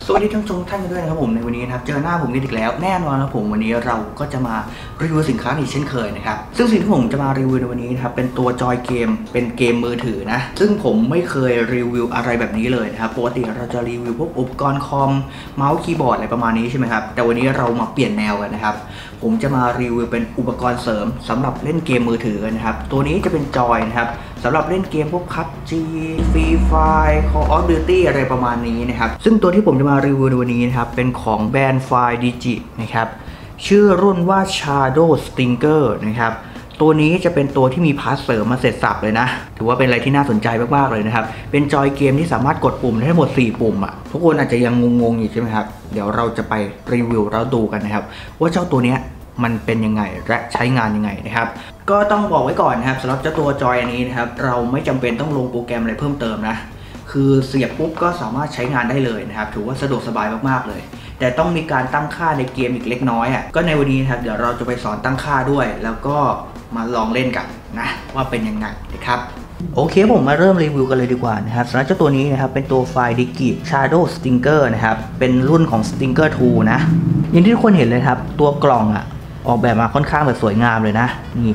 สวัสดีท่านผู้ชมท่านกันด้วยนะครับผมในวันนี้นะครับเจอหน้าผมกันอีกแล้วแน่นอนครับผมวันนี้เราก็จะมารีวิวสินค้าอีกเช่นเคยนะครับซึ่งสิ่งที่ผมจะมารีวิวในวันนี้นะครับเป็นตัวจอยเกมเป็นเกมมือถือนะซึ่งผมไม่เคยรีวิวอะไรแบบนี้เลยนะครับปกติเราจะรีวิวพวกอุปกรณ์คอมเมาส์คีย์บอร์ดอะไรประมาณนี้ใช่ไหมครับแต่วันนี้เรามาเปลี่ยนแนวกันนะครับผมจะมารีวิวเป็นอุปกรณ์เสริมสำหรับเล่นเกมมือถือนะครับตัวนี้จะเป็นจอยนะครับสำหรับเล่นเกมพวก PUBG Free Fire Call of Duty อะไรประมาณนี้นะครับซึ่งตัวที่ผมจะมารีวิวในวันนี้นะครับเป็นของแบรนด์ Fidigi นะครับชื่อรุ่นว่า Shadow Stinger นะครับตัวนี้จะเป็นตัวที่มีพาร์ทเสริมมาเสร็จสับเลยนะถือว่าเป็นอะไรที่น่าสนใจมากๆเลยนะครับเป็นจอยเกมที่สามารถกดปุ่มได้ทั้งหมด4ปุ่มอ่ะทุกคนอาจจะยังงงๆอยู่ใช่ไหมครับเดี๋ยวเราจะไปรีวิวแล้วดูกันนะครับว่าเจ้าตัวนี้มันเป็นยังไงและใช้งานยังไงนะครับก็ต้องบอกไว้ก่อนนะครับสำหรับเจ้าตัวจอยอันนี้นะครับเราไม่จำเป็นต้องลงโปรแกรมอะไรเพิ่มเติมนะคือเสียบปุ๊บก็สามารถใช้งานได้เลยนะครับถือว่าสะดวกสบายมากๆเลยแต่ต้องมีการตั้งค่าในเกมอีกเล็กน้อยอ่ะก็ในวันนี้นะครับเดี๋ยวเราจะไปสอนตั้งค่าด้วยแล้วก็มาลองเล่นกันนะว่าเป็นยังไงนะครับโอเคผมมาเริ่มรีวิวกันเลยดีกว่านะครับสำหรับเจ้าตัวนี้นะครับเป็นตัว Fidigi Shadow Stinger นะครับเป็นรุ่นของ Stinger 2 นะอย่างที่ทุกคนเห็นเลยครับตัวกล่องอ่ะออกแบบมาค่อนข้างแบบสวยงามเลยนะนี่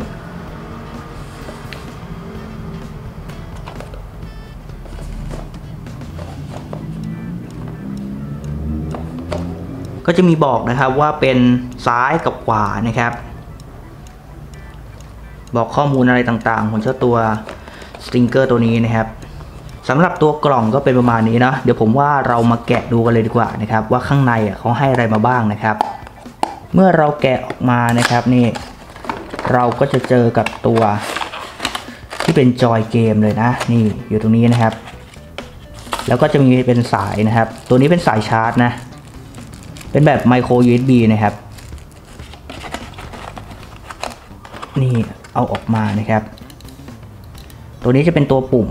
ก็จะมีบอกนะครับว่าเป็นซ้ายกับขวานะครับบอกข้อมูลอะไรต่างๆของเจ้าตัวสติงเกอร์ตัวนี้นะครับสำหรับตัวกล่องก็เป็นประมาณนี้นะเดี๋ยวผมว่าเรามาแกะดูกันเลยดีกว่านะครับว่าข้างในเขาให้อะไรมาบ้างนะครับเมื่อเราแกะออกมานะครับนี่เราก็จะเจอกับตัวที่เป็นจอยเกมเลยนะนี่อยู่ตรงนี้นะครับแล้วก็จะมีเป็นสายนะครับตัวนี้เป็นสายชาร์จนะเป็นแบบไมโคร USB นะครับนี่เอาออกมานะครับตัวนี้จะเป็นตัวปุ่ม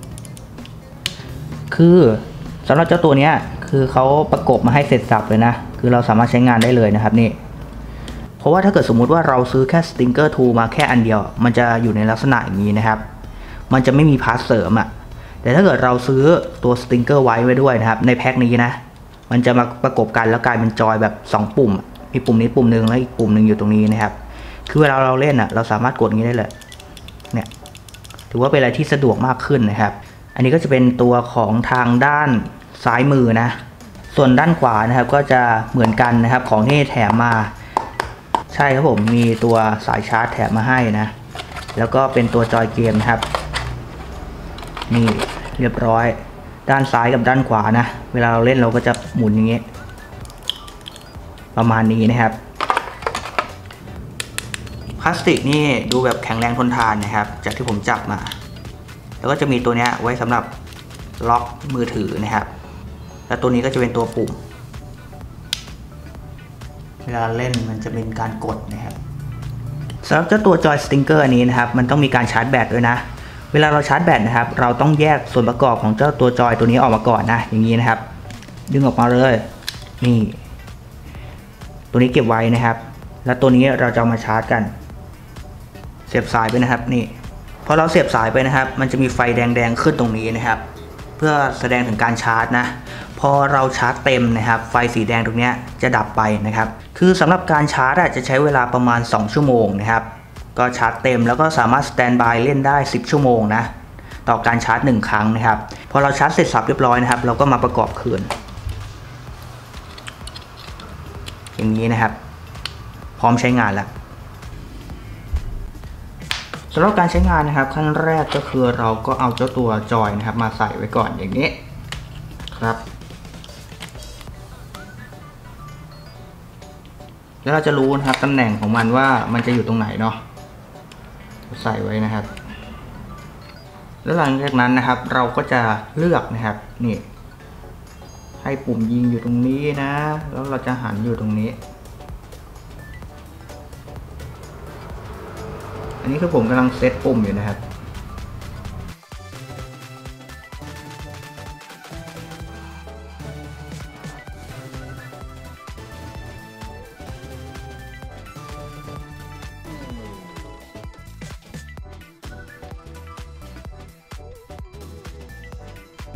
คือสำหรับเจ้าตัวนี้คือเขาประกบมาให้เสร็จสับเลยนะคือเราสามารถใช้งานได้เลยนะครับนี่เพราะว่าถ้าเกิดสมมุติว่าเราซื้อแค่ Stinger 2 มาแค่อันเดียวมันจะอยู่ในลักษณะอย่างนี้นะครับมันจะไม่มีพาร์ทเสริมอ่ะแต่ถ้าเกิดเราซื้อตัว Stinger ไว้ด้วยนะครับในแพ็คนี้นะมันจะมาประกบกันแล้วกลายเป็นจอยแบบ2ปุ่มมีปุ่มนี้ปุ่มหนึ่งแล้วอีกปุ่มหนึ่งอยู่ตรงนี้นะครับคือเวลาเราเล่นอ่ะเราสามารถกดงี้ได้เลยเนี่ยถือว่าเป็นอะไรที่สะดวกมากขึ้นนะครับอันนี้ก็จะเป็นตัวของทางด้านซ้ายมือนะส่วนด้านขวานะครับก็จะเหมือนกันนะครับของที่แถมมาใช่ครับผมมีตัวสายชาร์จแถมมาให้นะแล้วก็เป็นตัวจอยเกมนะครับนี่เรียบร้อยด้านซ้ายกับด้านขวานะเวลาเราเล่นเราก็จะหมุนอย่างเงี้ยประมาณนี้นะครับพลาสติกนี่ดูแบบแข็งแรงทนทานนะครับจากที่ผมจับมาแล้วก็จะมีตัวนี้ไว้สำหรับล็อกมือถือนะครับแล้วตัวนี้ก็จะเป็นตัวปุ่มเวลาเล่นมันจะเป็นการกดนะครับสำหรับเจ้าตัวจอยสติงเกอร์อันนี้นะครับมันต้องมีการชาร์จแบตด้วยนะเวลาเราชาร์จแบตนะครับเราต้องแยกส่วนประกอบของเจ้าตัวจอยตัวนี้ออกมาก่อนนะอย่างนี้นะครับดึงออกมาเลยนี่ตัวนี้เก็บไว้นะครับแล้วตัวนี้เราจะเอามาชาร์จกันเสียบสายไปนะครับนี่พอเราเสียบสายไปนะครับมันจะมีไฟแดงๆขึ้นตรงนี้นะครับเพื่อแสดงถึงการชาร์จนะพอเราชาร์จเต็มนะครับไฟสีแดงตรงนี้จะดับไปนะครับคือสำหรับการชาร์จจะใช้เวลาประมาณ2ชั่วโมงนะครับก็ชาร์จเต็มแล้วก็สามารถสแตนด์บายเล่นได้10ชั่วโมงนะต่อการชาร์จ1ครั้งนะครับพอเราชาร์จเสร็จสับเรียบร้อยนะครับเราก็มาประกอบคืนอย่างนี้นะครับพร้อมใช้งานแล้วสำหรับการใช้งานนะครับขั้นแรกก็คือเราก็เอาเจ้าตัวจอยนะครับมาใส่ไว้ก่อนอย่างนี้ครับแล้วเราจะรู้นะครับตำแหน่งของมันว่ามันจะอยู่ตรงไหนเนาะใส่ไว้นะครับแล้วหลังจากนั้นนะครับเราก็จะเลือกนะครับนี่ให้ปุ่มยิงอยู่ตรงนี้นะแล้วเราจะหันอยู่ตรงนี้อันนี้คือผมกำลังเซตปุ่มอยู่นะครับ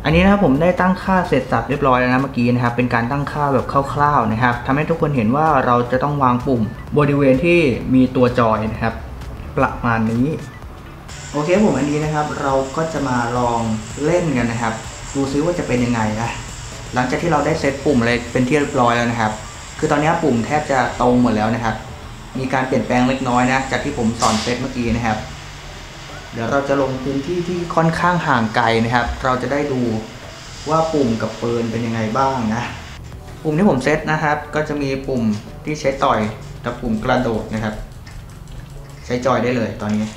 อันนี้นะครับผมได้ตั้งค่าเสร็จสับเรียบร้อยแล้วนะเมื่อกี้นะครับเป็นการตั้งค่าแบบคร่าวๆนะครับทำให้ทุกคนเห็นว่าเราจะต้องวางปุ่มบริเวณที่มีตัวจอยนะครับประมาณนี้โอเคผมอันนี้นะครับเราก็จะมาลองเล่นกันนะครับดูซิว่าจะเป็นยังไงนะหลังจากที่เราได้เซตปุ่มอะไรเป็นที่เรียบร้อยแล้วนะครับคือตอนนี้ปุ่มแทบจะตรงหมดแล้วนะครับมีการเปลี่ยนแปลงเล็กน้อยนะจากที่ผมสอนเซตเมื่อกี้นะครับเดี๋ยวเราจะลงพื้นที่ที่ค่อนข้างห่างไกลนะครับเราจะได้ดูว่าปุ่มกับปืนเป็นยังไงบ้างนะปุ่มที่ผมเซตนะครับก็จะมีปุ่มที่ใช้ต่อยกับปุ่มกระโดดนะครับใช้จอยได้เลยตอนนี้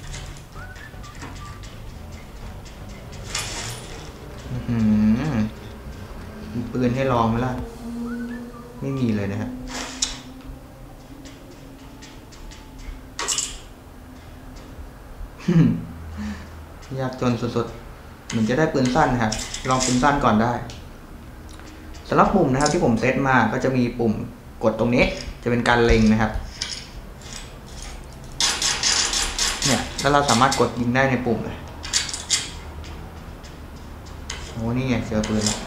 มีปืนให้ลองไหมล่ะไม่มีเลยนะครับยากจนสุดๆเหมือนจะได้ปืนสั้นนะครับลองปืนสั้นก่อนได้สำหรับปุ่มนะครับที่ผมเซตมาก็จะมีปุ่มกดตรงนี้จะเป็นการเล็งนะครับเนี่ยแล้วเราสามารถกดยิงได้ในปุ่มเลยโอ้นี่ไงเจอปืนแล้ว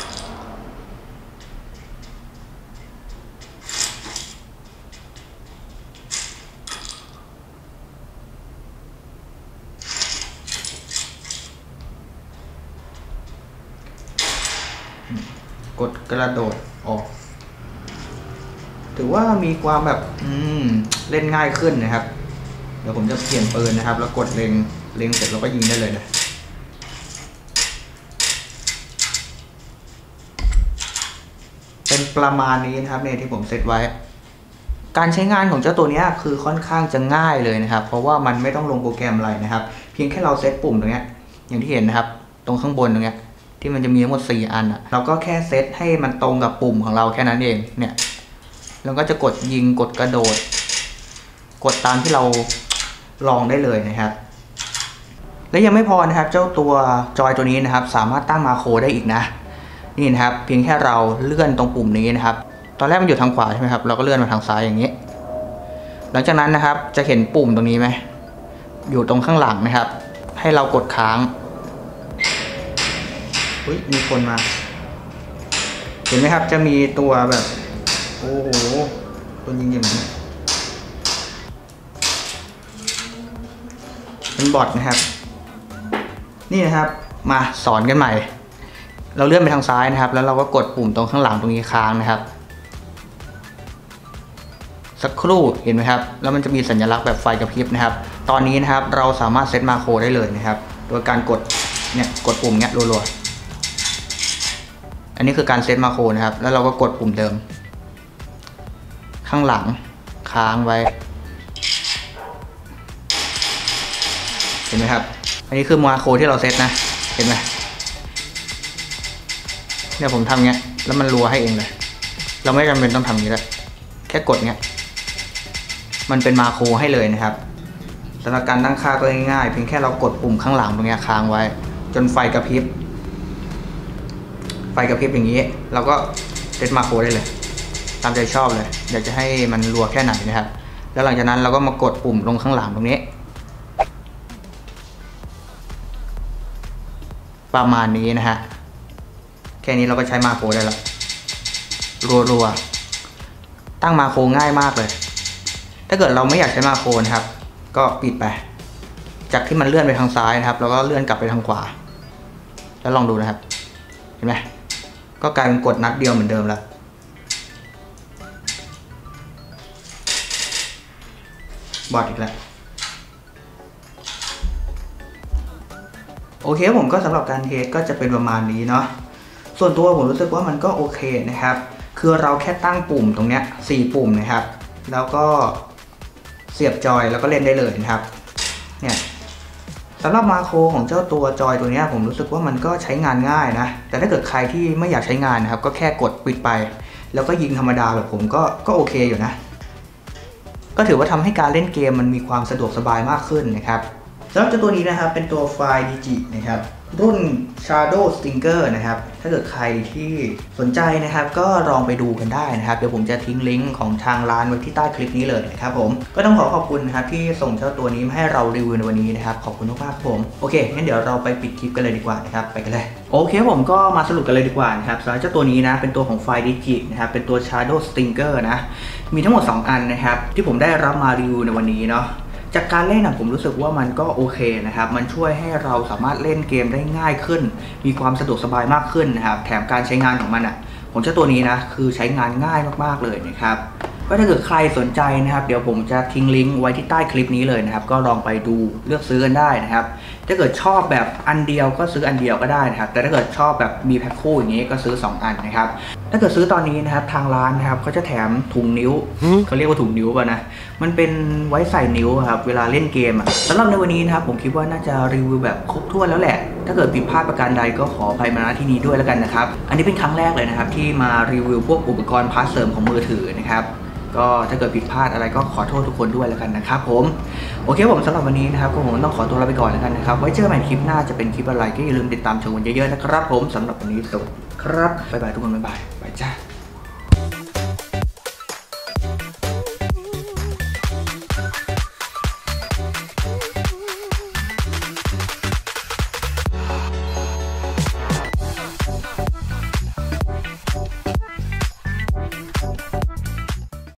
กดกระโดดออกถือว่ามีความแบบเล่นง่ายขึ้นนะครับเดี๋ยวผมจะเปลี่ยนปืนนะครับแล้วกดเล็งเสร็จเราก็ยิงได้เลยนะเป็นประมาณนี้นะครับเนี่ยที่ผมเซตไว้การใช้งานของเจ้าตัวนี้คือค่อนข้างจะง่ายเลยนะครับเพราะว่ามันไม่ต้องลงโปรแกรมอะไรนะครับเพียงแค่เราเซตปุ่มตรงนี้อย่างที่เห็นนะครับตรงข้างบนตรงนี้ที่มันจะมีทั้งหมด4อันเราก็แค่เซตให้มันตรงกับปุ่มของเราแค่นั้นเองเนี่ยเราก็จะกดยิงกดกระโดดกดตามที่เราลองได้เลยนะครับและยังไม่พอนะครับเจ้าตัวจอยตัวนี้นะครับสามารถตั้งมาโครได้อีกนะนี่นะครับเพียงแค่เราเลื่อนตรงปุ่มนี้นะครับตอนแรกมันอยู่ทางขวาใช่ไหมครับเราก็เลื่อนมาทางซ้ายอย่างนี้หลังจากนั้นนะครับจะเห็นปุ่มตรงนี้ไหมอยู่ตรงข้างหลังนะครับให้เรากดค้างมีคนมาเห็นไหมครับจะมีตัวแบบโอ้โหคนยิงอย่างนี้เป็นบอทนะครับนี่นะครับมาสอนกันใหม่เราเลื่อนไปทางซ้ายนะครับแล้วเราก็กดปุ่มตรงข้างหลังตรงนี้ค้างนะครับสักครู่เห็นไหมครับแล้วมันจะมีสัญลักษณ์แบบไฟกระพริบนะครับตอนนี้นะครับเราสามารถเซตมาโครได้เลยนะครับโดยการกดเนี่ยกดปุ่มเนี้ยรัวๆอันนี้คือการเซตมาโครนะครับแล้วเราก็กดปุ่มเดิมข้างหลังค้างไว้เห็นไหมครับอันนี้คือมาโครที่เราเซตนะเห็นไหมเนี่ยผมทำเงี้ยแล้วมันรัวให้เองเลยเราไม่จำเป็นต้องทำอย่างนี้แล้วแค่กดเงี้ยมันเป็นมาโครให้เลยนะครับสำหรับการตั้งค่าก็ง่ายๆเพียงแค่เรากดปุ่มข้างหลังตรงนี้ค้างไว้จนไฟกระพริบอย่างนี้เราก็เซตมาโครได้เลยตามใจชอบเลยอยากจะให้มันรัวแค่ไหนนะครับแล้วหลังจากนั้นเราก็มากดปุ่มลงข้างหลังตรงนี้ประมาณนี้นะฮะแค่นี้เราก็ใช้มาโครได้แล้วรัวตั้งมาโครง่ายมากเลยถ้าเกิดเราไม่อยากใช้มาโครนะครับก็ปิดไปจากที่มันเลื่อนไปทางซ้ายนะครับแล้วก็เลื่อนกลับไปทางขวาแล้วลองดูนะครับเห็นไหมก็กลายเป็นกดนัดเดียวเหมือนเดิมแล้วบอทอีกแล้วโอเคผมก็สำหรับการเทสก็จะเป็นประมาณนี้เนาะส่วนตัวผมรู้สึกว่ามันก็โอเคนะครับคือเราแค่ตั้งปุ่มตรงเนี้ย4ปุ่มนะครับแล้วก็เสียบจอยแล้วก็เล่นได้เลยนะครับเนี่ยสำหรับมาโครของเจ้าตัวจอยตัวนี้ผมรู้สึกว่ามันก็ใช้งานง่ายนะแต่ถ้าเกิดใครที่ไม่อยากใช้งานนะครับก็แค่กดปิดไปแล้วก็ยิงธรรมดาแบบผมก็โอเคอยู่นะก็ถือว่าทำให้การเล่นเกมมันมีความสะดวกสบายมากขึ้นนะครับสำหรับเจ้าตัวนี้นะครับเป็นตัวไฟล์ดิจินะครับรุ่น Shadow Stinger นะครับถ้าเกิดใครที่สนใจนะครับก็ลองไปดูกันได้นะครับเดี๋ยวผมจะทิ้งลิงก์ของทางร้านไว้ที่ใต้คลิปนี้เลยนะครับผมก็ต้องขอบคุณนะครับที่ส่งเจ้าตัวนี้มาให้เรารีวิวในวันนี้นะครับขอบคุณมากๆครับผมโอเคงั้นเดี๋ยวเราไปปิดคลิปกันเลยดีกว่านะครับไปกันเลยโอเคผมก็มาสรุปกันเลยดีกว่านะครับสำหรับเจ้าตัวนี้นะเป็นตัวของไฟดิจินะครับเป็นตัว Shadow Stinger นะมีทั้งหมด2อันนะครับที่ผมได้รับมารีวิวในวันนี้เนาะจากการเล่นผมรู้สึกว่ามันก็โอเคนะครับมันช่วยให้เราสามารถเล่นเกมได้ง่ายขึ้นมีความสะดวกสบายมากขึ้นนะครับแถมการใช้งานของมันของเจ้าตัวนี้นะคือใช้งานง่ายมากๆเลยนะครับก็ถ้าเกิดใครสนใจนะครับเดี๋ยวผมจะทิ้งลิงก์ไว้ที่ใต้คลิปนี้เลยนะครับก็ลองไปดูเลือกซื้อกันได้นะครับถ้าเกิดชอบแบบอันเดียวก็ซื้ออันเดียวก็ได้นะครับแต่ถ้าเกิดชอบแบบมีแพ็คคู่อย่างนี้ก็ซื้อ2อันนะครับถ้าเกิดซื้อตอนนี้นะครับทางร้านนะครับเขาจะแถมถุงนิ้วเขาเรียกว่าถุงนิ้วป่ะนะมันเป็นไว้ใส่นิ้วครับเวลาเล่นเกมสำหรับในวันนี้นะครับผมคิดว่าน่าจะรีวิวแบบครบถ้วนแล้วแหละถ้าเกิดผิดพลาดประการใดก็ขออภัยมาณที่นี้ด้วยแล้วกันนะครับอันนี้เป็นครั้งแรกเลยนะครับที่มารีวิวพวกอุปกรณ์พาร์ทเสริมของมือถือนะครับก็ถ้าเกิดผิดพลาดอะไรก็ขอโทษทุกคนด้วยแล้วกันนะครับผมโอเคผมสำหรับวันนี้นะครับก็ผมต้องขอตัวลาไปก่อนแล้วกันนะครับไว้เจอกันใหม่คลิปหน้าจะเป็นคลิปอะไรก็อย่าลืมติดตามชมกันเยอะๆนะครับผมสำหรับวันนี้สวัสดีครับบ๊ายบายทุกคนบ๊ายบายจ้า